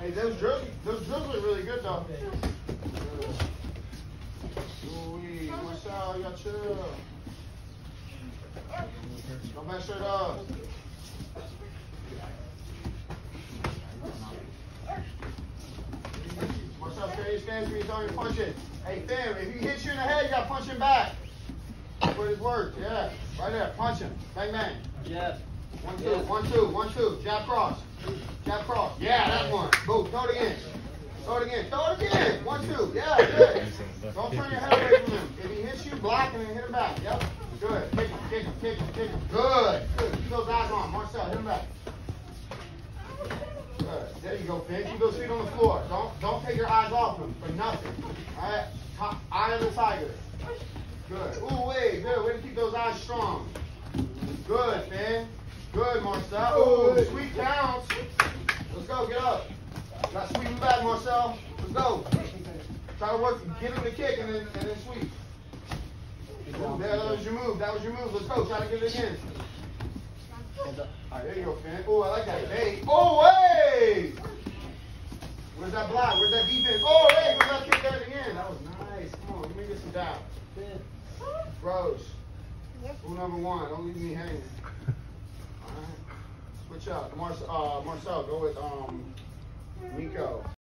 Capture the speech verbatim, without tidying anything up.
Hey, those drills, those drills look really good though. Ooh-wee, Marcel, you got chill. Don't mess it up. Marcel, stay in your stance when you're throwing your punching. Hey, Fam, if he hits you in the head, you gotta punch him back. That's where this works. Yeah, right there. Punch him. Bang, bang. Jab. One, two, one, two, one, two. Jab cross. Jab cross. Yeah, that one. Boom. Throw it again. Throw it again. Throw it again. One, two. Yeah, good. Don't turn your head away from him. If he hits you, block him and hit him back. Yep. Good. Kick him, kick him, kick him, kick him. Good. Good. Keep those eyes on. Marcel, hit him back. Good. There you go, Finn. Keep those feet on the floor. Don't don't take your eyes off him for nothing. All right. Top, eye of the tiger. Good. Ooh, wait. Good. Way to keep those eyes strong. Good, Finn. Good, Marcel. Ooh, sweep counts. Let's go. Get up. Got to sweep him back, Marcel. Let's go. Try to work. Get him to kick and then and then sweep. Ooh, there, that was your move. That was your move. Let's go. Try to get it again. All right, there you go, Finn. Oh, I like that. Hey. Oh, hey! Where's that block? Where's that defense? Oh, hey! Where's that kick there again? That was nice. Come on, let me get some down. Rose. Rule number one. Don't leave me hanging. All right. Switch up. Marcel, uh, Marcel, go with um, Nico.